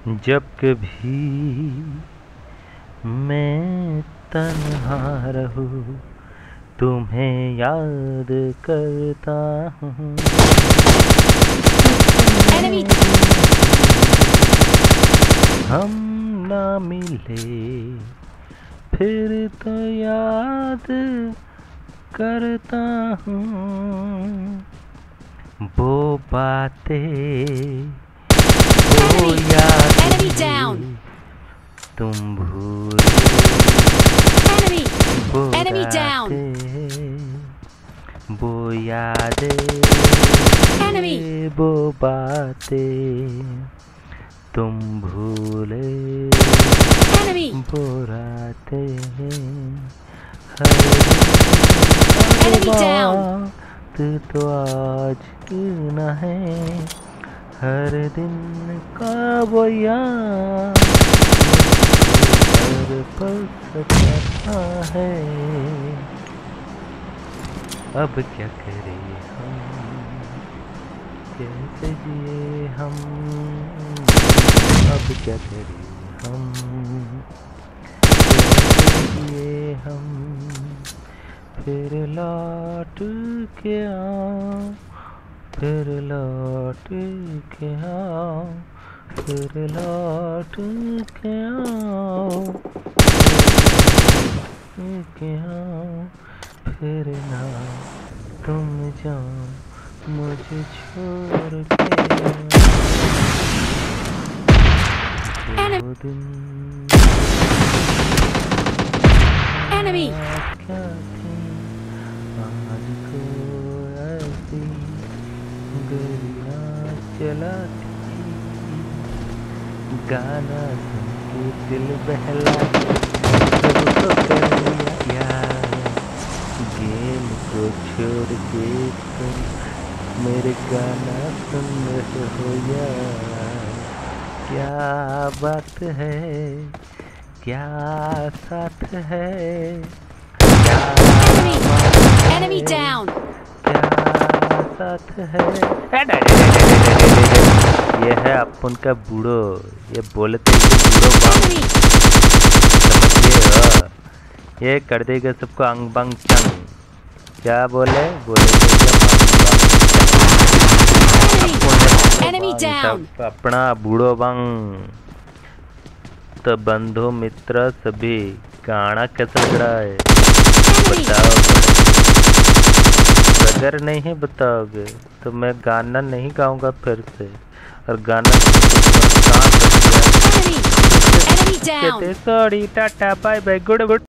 जब कभी मैं तन्हा रहूं तुम्हें याद करता हूँ। हम ना मिले फिर तो याद करता हूँ। वो बातें वो यादें तुम भूल वो रातें वो यादें वो बातें तुम भूले वो रातें हर बात तो आज न है हर दिन का वो याद हर पल सताता है। अब क्या करें हम कैसे जिए हम अब क्या करें हम कैसे जिए हम फिर लौट के आओ फिर लौट के आओ फिर लौट के आओ फिर ना तुम जाओ मुझे छोड़ के जो दिन क्या थी आज को ऐसी गरिया चलाती गाना सुन के दिल बहला सबको कर लिया यार गेम को छोड़ के तुम मेरे गाना सुन रहे हो यार। क्या बात है क्या साथ है क्या साथ है। ये है अपन का बूढ़ो ये बोले तो बूढ़ो बांग समझिए ये कर देगा सबको अंग बंग चंग। क्या बोले सब अपना बूढ़ो बंग तो बंधु मित्र सभी गाना कैसा लग रहा है बताओ। अगर नहीं बताओगे तो मैं गाना नहीं गाऊंगा फिर से और गाना sorry tata bye bye good good.